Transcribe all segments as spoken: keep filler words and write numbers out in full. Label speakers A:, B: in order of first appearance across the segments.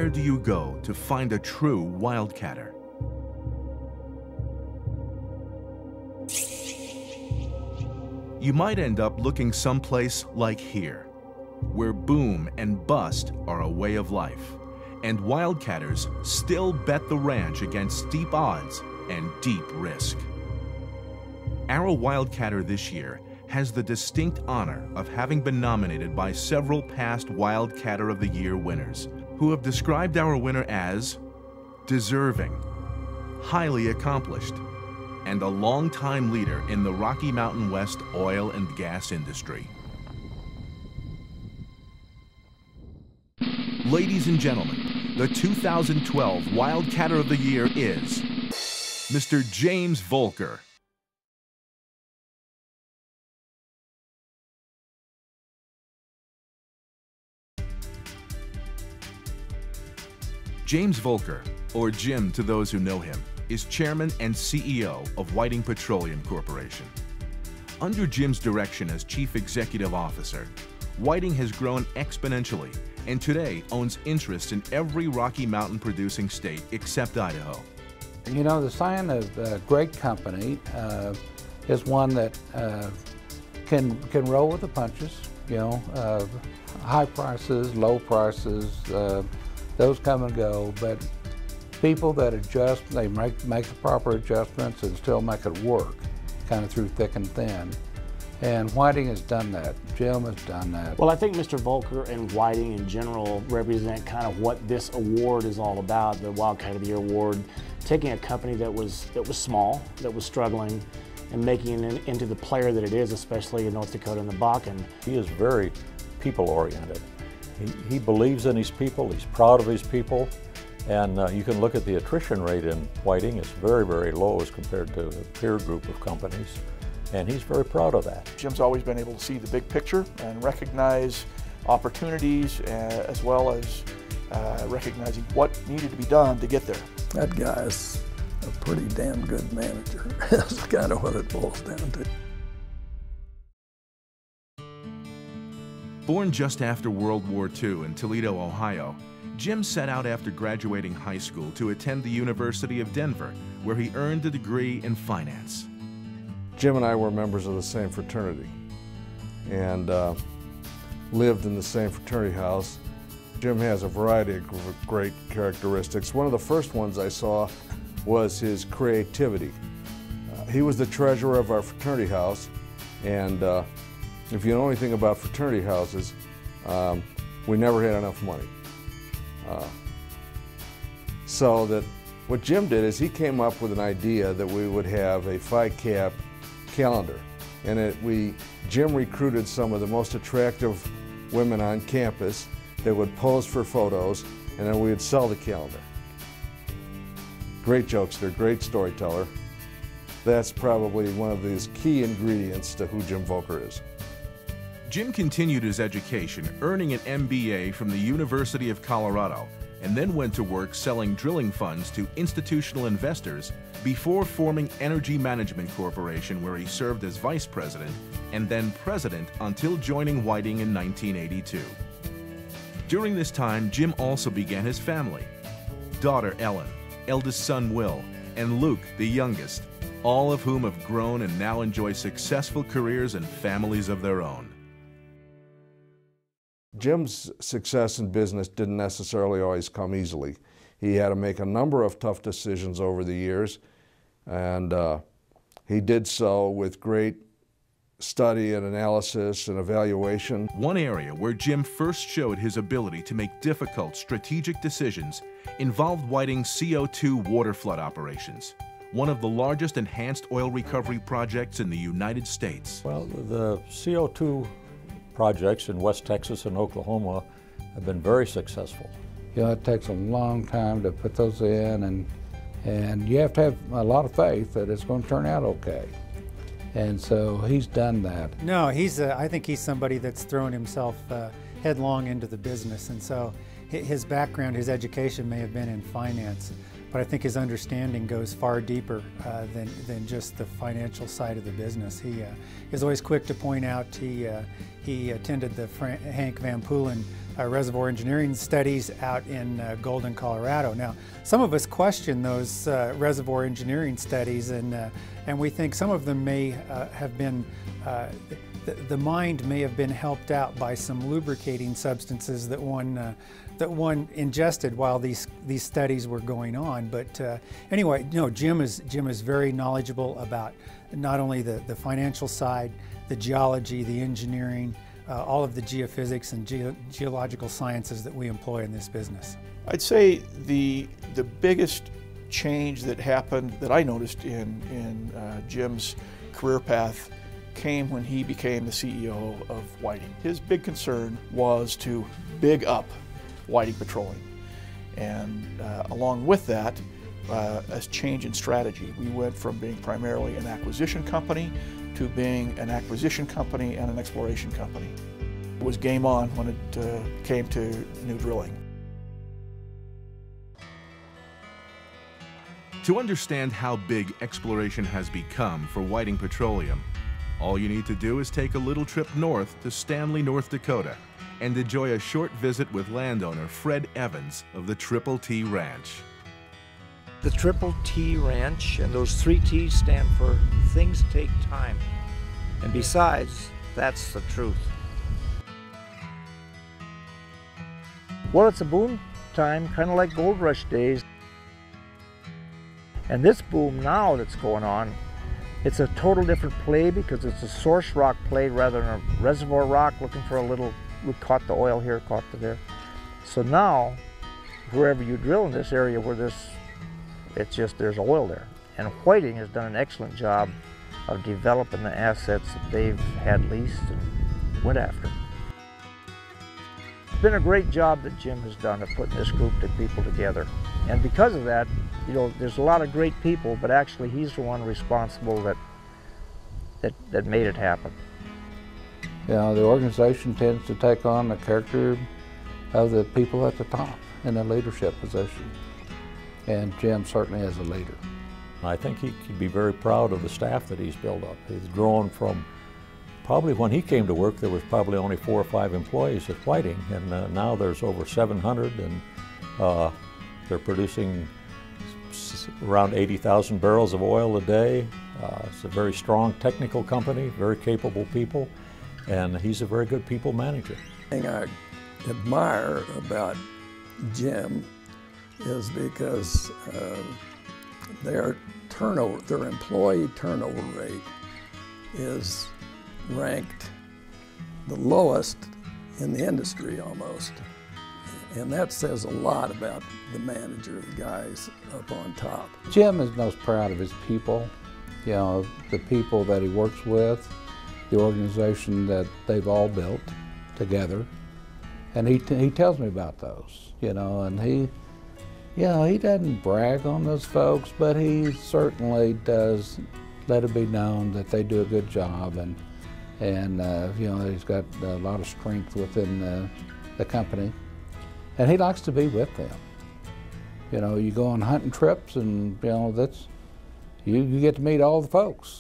A: where do you go to find a true wildcatter? You might end up looking someplace like here, where boom and bust are a way of life, and wildcatters still bet the ranch against steep odds and deep risk. Our wildcatter this year has the distinct honor of having been nominated by several past Wildcatter of the Year winners, who have described our winner as deserving, highly accomplished, and a longtime leader in the Rocky Mountain West oil and gas industry. Ladies and gentlemen, the two thousand twelve Wildcatter of the Year is Mister James Volker. James Volker, or Jim to those who know him, is chairman and C E O of Whiting Petroleum Corporation. Under Jim's direction as chief executive officer, Whiting has grown exponentially and today owns interests in every Rocky Mountain producing state except Idaho.
B: You know, the sign of a great company uh, is one that uh, can, can roll with the punches, you know, uh, high prices, low prices, uh, those come and go, but people that adjust, they make, make the proper adjustments and still make it work, kind of through thick and thin. And Whiting has done that. Jim has done that.
C: Well, I think Mister Volker and Whiting in general represent kind of what this award is all about, the Wildcat of the Year award, taking a company that was, that was small, that was struggling, and making it into the player that it is, especially in North Dakota and the Bakken.
D: He is very people-oriented. He, he believes in his people, he's proud of his people, and uh, you can look at the attrition rate in Whiting. It's very, very low as compared to a peer group of companies, and he's very proud of that.
E: Jim's always been able to see the big picture and recognize opportunities uh, as well as uh, recognizing what needed to be done to get there.
F: That guy's a pretty damn good manager. That's kind of what it boils down to.
A: Born just after World War Two in Toledo, Ohio, Jim set out after graduating high school to attend the University of Denver, where he earned a degree in finance.
G: Jim and I were members of the same fraternity and uh, lived in the same fraternity house. Jim has a variety of great characteristics. One of the first ones I saw was his creativity. Uh, he was the treasurer of our fraternity house, and uh, if you know anything about fraternity houses, um, we never had enough money. Uh, so that what Jim did is he came up with an idea that we would have a five-cap calendar. And it, we, Jim recruited some of the most attractive women on campus that would pose for photos, and then we would sell the calendar. Great jokester, great storyteller. That's probably one of these key ingredients to who Jim Volker is.
A: Jim continued his education, earning an M B A from the University of Colorado, and then went to work selling drilling funds to institutional investors before forming Energy Management Corporation, where he served as vice president and then president until joining Whiting in nineteen eighty-two. During this time, Jim also began his family. Daughter Ellen, eldest son Will, and Luke, the youngest, all of whom have grown and now enjoy successful careers and families of their own.
G: Jim's success in business didn't necessarily always come easily. He had to make a number of tough decisions over the years, and uh, he did so with great study and analysis and evaluation.
A: One area where Jim first showed his ability to make difficult strategic decisions involved Whiting's C O two water flood operations, one of the largest enhanced oil recovery projects in the United States.
D: Well, the C O two projects in West Texas and Oklahoma have been very successful.
B: You know, it takes a long time to put those in, and, and you have to have a lot of faith that it's going to turn out okay. And so he's done that.
H: No, he's a, I think he's somebody that's thrown himself uh, headlong into the business, and so his background, his education may have been in finance, but I think his understanding goes far deeper uh, than, than just the financial side of the business. He uh, is always quick to point out he, uh, he attended the Frank, Hank Van Poolen uh, reservoir engineering studies out in uh, Golden, Colorado. Now, some of us question those uh, reservoir engineering studies, and uh, and we think some of them may uh, have been, uh, the, the mind may have been helped out by some lubricating substances that one uh, that one ingested while these these studies were going on. But uh, anyway, you know, Jim is Jim is very knowledgeable about not only the the financial side, the geology, the engineering, uh, all of the geophysics and ge geological sciences that we employ in this business.
E: I'd say the the biggest change that happened that I noticed in in uh, Jim's career path came when he became the C E O of Whiting. His big concern was to big up Whiting Petroleum, and uh, along with that, uh, a change in strategy. We went from being primarily an acquisition company to being an acquisition company and an exploration company. It was game on when it uh, came to new drilling.
A: To understand how big exploration has become for Whiting Petroleum, all you need to do is take a little trip north to Stanley, North Dakota, and enjoy a short visit with landowner Fred Evans of the Triple T Ranch.
I: The Triple T Ranch, and those three T's stand for things take time. And besides, that's the truth. Well, it's a boom time, kind of like gold rush days. And this boom now that's going on, it's a total different play because it's a source rock play rather than a reservoir rock looking for a little, we caught the oil here, caught the there. So now, wherever you drill in this area where this, it's just, there's oil there. And Whiting has done an excellent job of developing the assets that they've had leased and went after. It's been a great job that Jim has done of putting this group of people together. And because of that, you know, there's a lot of great people, but actually he's the one responsible that, that, that made it happen.
B: You know, the organization tends to take on the character of the people at the top in the leadership position. And Jim certainly is a leader.
D: I think he could be very proud of the staff that he's built up. He's grown from, probably when he came to work, there was probably only four or five employees at Whiting, and uh, now there's over seven hundred, and uh, they're producing around eighty thousand barrels of oil a day. Uh, it's a very strong technical company, very capable people, and he's a very good people manager.
F: The thing I admire about Jim is because uh, their turnover, their employee turnover rate is ranked the lowest in the industry almost. And that says a lot about the manager, the guys up on top.
B: Jim is most proud of his people, you know, the people that he works with, the organization that they've all built together. And he, he tells me about those, you know, and he, you know, he doesn't brag on those folks, but he certainly does let it be known that they do a good job, and, and uh, you know, he's got a lot of strength within the, the company. And he likes to be with them. You know, you go on hunting trips and, you know, that's, you, you get to meet all the folks.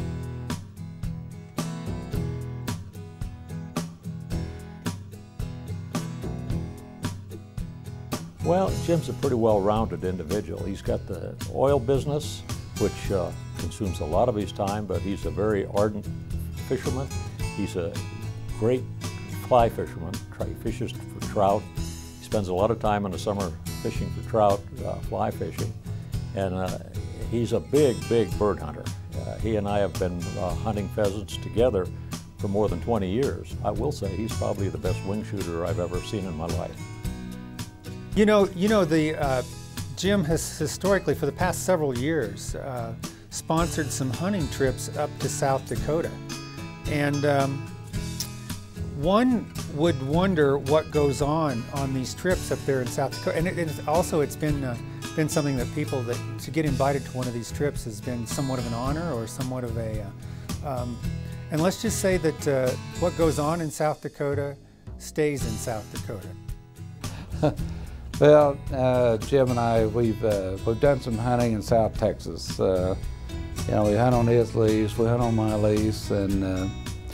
D: Well, Jim's a pretty well-rounded individual. He's got the oil business, which uh, consumes a lot of his time, but he's a very ardent fisherman. He's a great fly fisherman. He fishes for trout. He spends a lot of time in the summer fishing for trout, uh, fly fishing, and uh, he's a big, big bird hunter. Uh, he and I have been uh, hunting pheasants together for more than twenty years. I will say he's probably the best wing shooter I've ever seen in my life.
H: You know, you know, the uh, Jim has historically, for the past several years, uh, sponsored some hunting trips up to South Dakota, and um, one would wonder what goes on on these trips up there in South Dakota. And it, it's also, it's been uh, been something that people that to get invited to one of these trips has been somewhat of an honor or somewhat of a. Uh, um, and let's just say that uh, what goes on in South Dakota stays in South Dakota.
B: Well, uh, Jim and I, we've uh, we've done some hunting in South Texas. Uh, you know, we hunt on his lease, we hunt on my lease, and uh,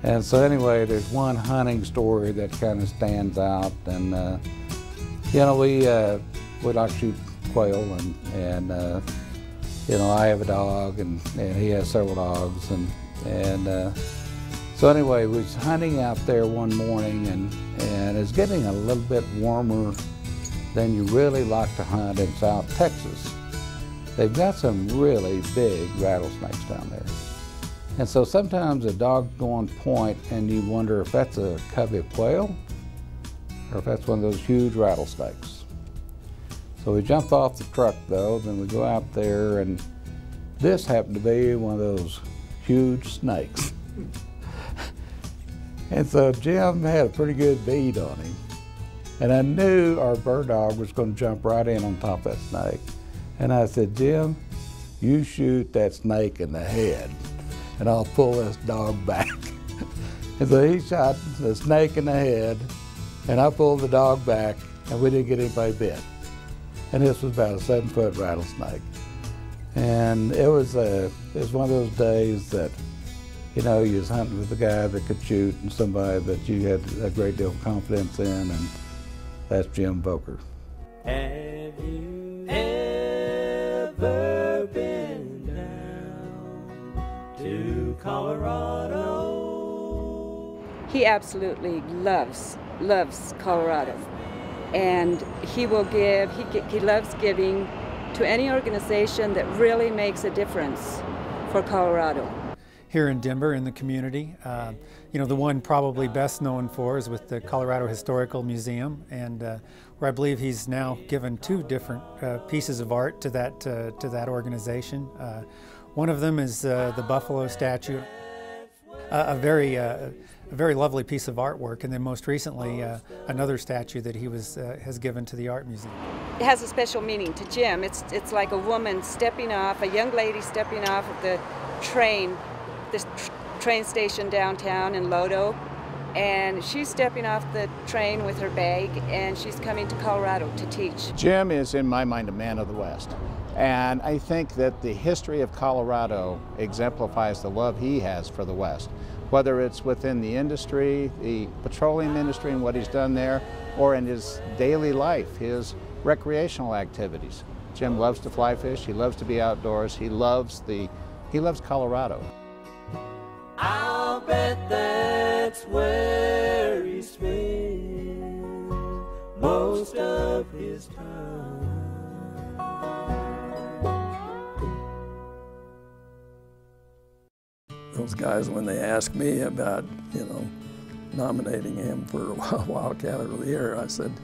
B: And so anyway, there's one hunting story that kind of stands out, and uh, you know, we uh, we like to shoot quail, and and uh, you know, I have a dog, and, and he has several dogs, and and uh, so anyway, we was hunting out there one morning, and and it's getting a little bit warmer than you really like to hunt in South Texas. They've got some really big rattlesnakes down there. And so sometimes a dog go on point and you wonder if that's a covey of quail or if that's one of those huge rattlesnakes. So we jump off the truck though, then we go out there, and this happened to be one of those huge snakes. And so Jim had a pretty good bead on him. And I knew our bird dog was going to jump right in on top of that snake. And I said, Jim, you shoot that snake in the head, and I'll pull this dog back. And so he shot the snake in the head, and I pulled the dog back, and we didn't get anybody bit. And this was about a seven foot rattlesnake. And it was, a, it was one of those days that, you know, you was hunting with a guy that could shoot and somebody that you had a great deal of confidence in, and that's Jim Volker.
J: Have you ever been down to Colorado?
K: He absolutely loves, loves Colorado. And he will give, he, he loves giving to any organization that really makes a difference for Colorado.
H: Here in Denver, in the community, uh, you know, the one probably best known for is with the Colorado Historical Museum, and uh, where I believe he's now given two different uh, pieces of art to that, uh, to that organization. Uh, one of them is uh, the buffalo statue, uh, a very uh, a very lovely piece of artwork, and then most recently uh, another statue that he was uh, has given to the art museum.
K: It has a special meaning to Jim. It's it's like a woman stepping off, a young lady stepping off of the train, this tr train station downtown in Lodo, and she's stepping off the train with her bag, and she's coming to Colorado to teach.
L: Jim is, in my mind, a man of the West. And I think that the history of Colorado exemplifies the love he has for the West. Whether it's within the industry, the petroleum industry and what he's done there, or in his daily life, his recreational activities. Jim loves to fly fish, he loves to be outdoors, he loves the, he loves Colorado.
J: I'll bet that's where he spends most of his time.
F: Those guys, when they asked me about, you know, nominating him for Wildcatter of the Year, I said,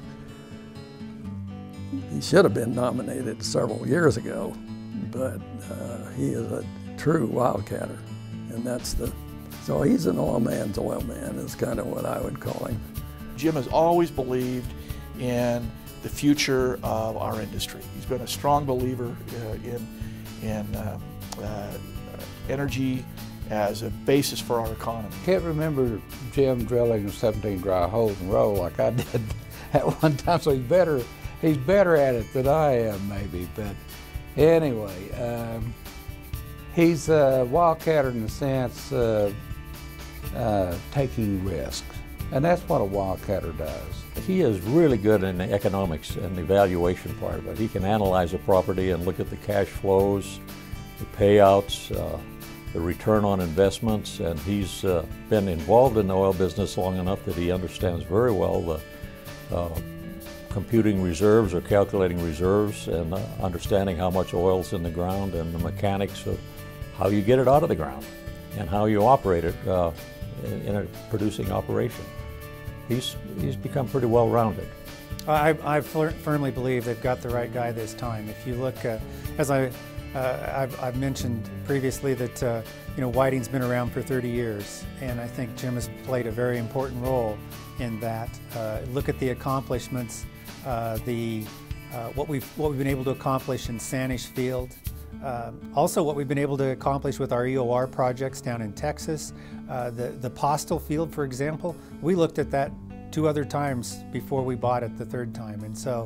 F: he should have been nominated several years ago, but uh, he is a true Wildcatter, and that's the, so he's an oil man's oil man is kind of what I would call him.
E: Jim has always believed in the future of our industry. He's been a strong believer uh, in, in uh, uh, energy as a basis for our economy.
B: Can't remember Jim drilling seventeen dry holes in a row like I did at one time, so he's better, he's better at it than I am maybe, but anyway, um, he's a wildcatter in the sense of uh, taking risks, and that's what a wildcatter does.
D: He is really good in the economics and the valuation part of it. He can analyze a property and look at the cash flows, the payouts, uh, the return on investments, and he's uh, been involved in the oil business long enough that he understands very well the uh, computing reserves or calculating reserves and uh, understanding how much oil's in the ground and the mechanics of how you get it out of the ground and how you operate it uh, in, in a producing operation. He's, he's become pretty well-rounded.
H: I, I firmly believe they've got the right guy this time. If you look, uh, as I Uh, I've, I've mentioned previously that uh, you know, Whiting's been around for thirty years, and I think Jim has played a very important role in that. Uh, look at the accomplishments, uh, the uh, what we've what we've been able to accomplish in Sanish Field, uh, also what we've been able to accomplish with our E O R projects down in Texas. Uh, the the Postal Field, for example, we looked at that two other times before we bought it the third time, and so.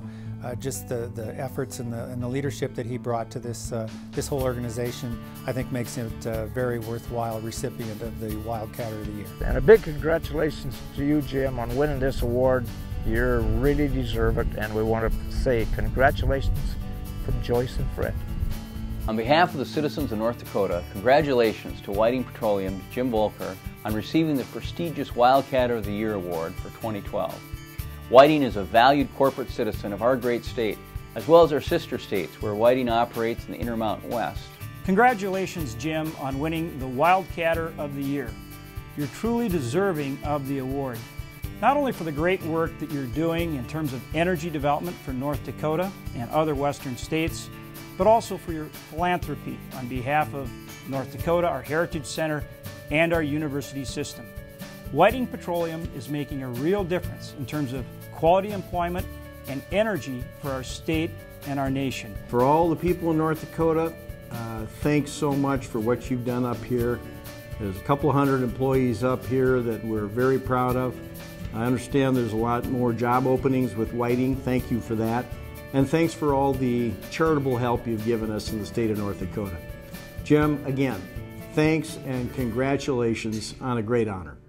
H: Uh, just the, the efforts and the, and the leadership that he brought to this, uh, this whole organization, I think makes it a very worthwhile recipient of the Wildcatter of the Year.
I: And a big congratulations to you, Jim, on winning this award. You really deserve it, and we want to say congratulations from Joyce and Fred.
M: On behalf of the citizens of North Dakota, congratulations to Whiting Petroleum's Jim Volker on receiving the prestigious Wildcatter of the Year award for twenty twelve. Whiting is a valued corporate citizen of our great state, as well as our sister states where Whiting operates in the Intermountain West.
N: Congratulations, Jim, on winning the Wildcatter of the Year. You're truly deserving of the award, not only for the great work that you're doing in terms of energy development for North Dakota and other western states, but also for your philanthropy on behalf of North Dakota, our Heritage Center, and our university system. Whiting Petroleum is making a real difference in terms of quality employment and energy for our state and our nation.
O: For all the people in North Dakota, uh, thanks so much for what you've done up here. There's a couple hundred employees up here that we're very proud of. I understand there's a lot more job openings with Whiting. Thank you for that. And thanks for all the charitable help you've given us in the state of North Dakota. Jim, again, thanks and congratulations on a great honor.